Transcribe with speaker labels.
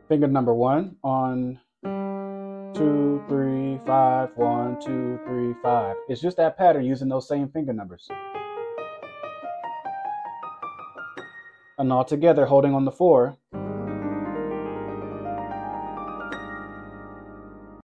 Speaker 1: Finger number 1 on 2, 3, 5, 1, 2, 3, 5. It's just that pattern using those same finger numbers. And all together, holding on the 4.